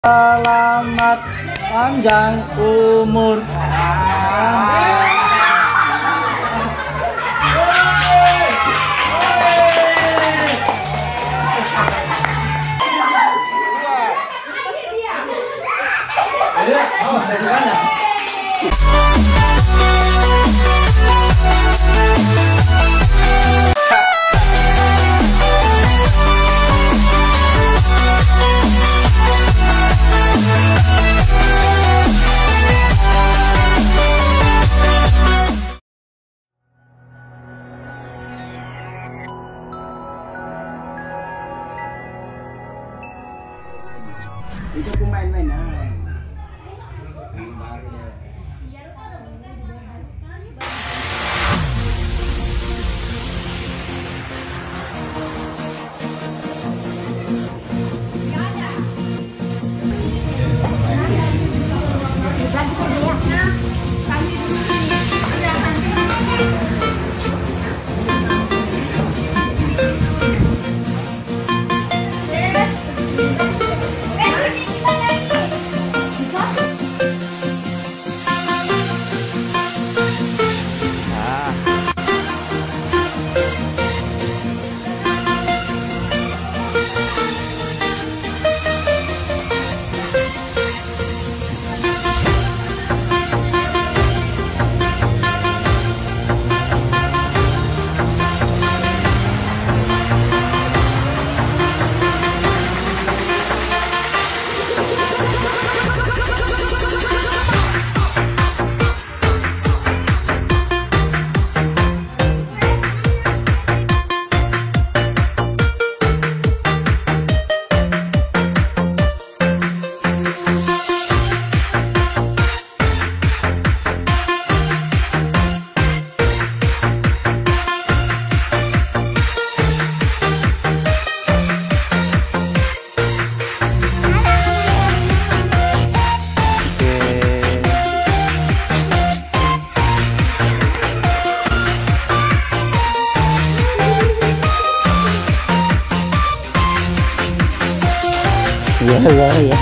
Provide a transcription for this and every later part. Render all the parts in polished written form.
Selamat panjang umur. Itu aku main-main Ya.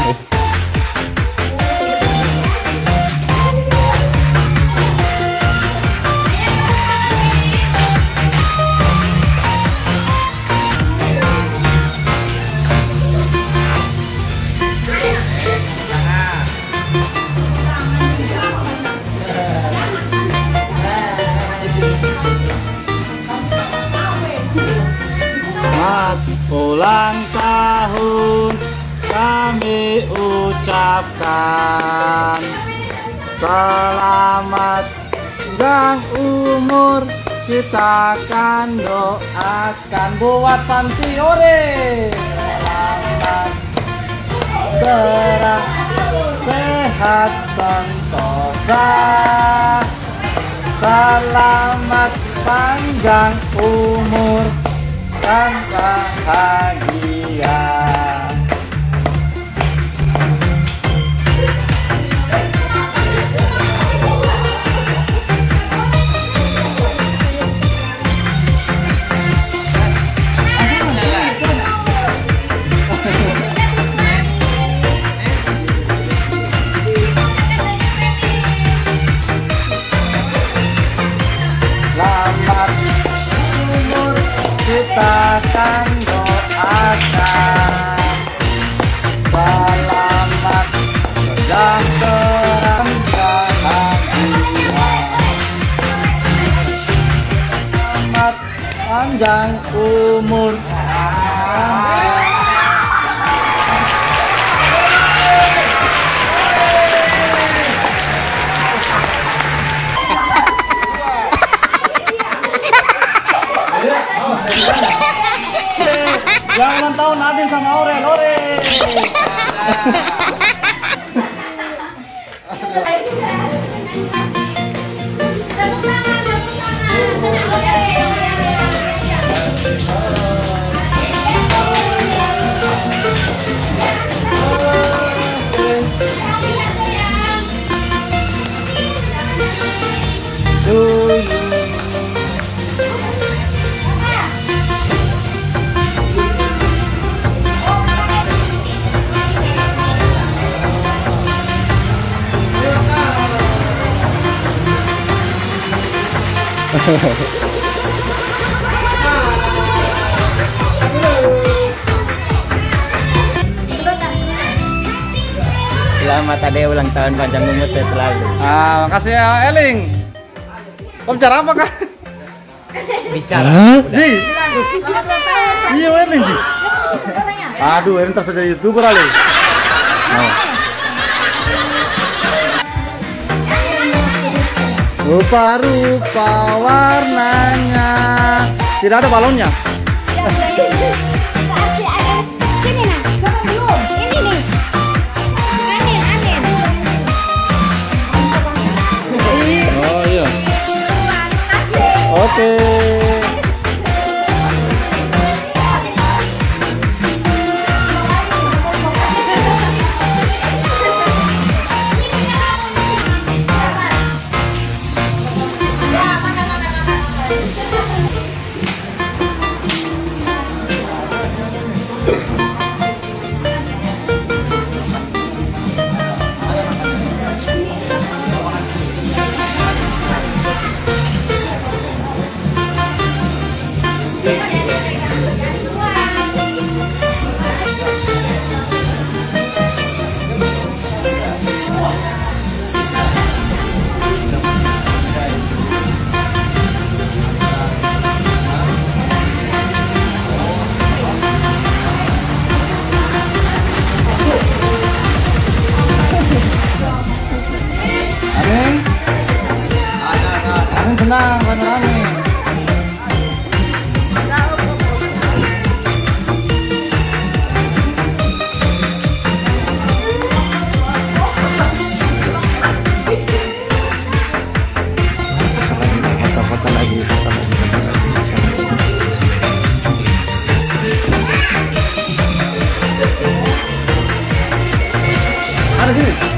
Selamat ulang tahun kami ucapkan, selamat panjang umur kita akan doakan buat Santi ore. Selamat serah sehat sentosa, selamat panjang umur dan bahagia. Selamat umur kita akan doakan, selamat sejahtera bahagia, selamat panjang umur. Yang ulang tahun Nadine sama Aurel, ore. Selamat Ade ulang tahun panjang umur sehat selalu. Makasih ya Eling. Kau bicara apa kah? Bicara. Di. Iya Eling sih. Aduh, Eling terus jadi YouTuber kali. Rupa-rupa warnanya. Tidak ada balonnya. Sini nah, kamu belum. Ini nih. Amin. Oh iya. Makasih. Oke. Amin senang rame-rame. Foto lagi. Ada sini.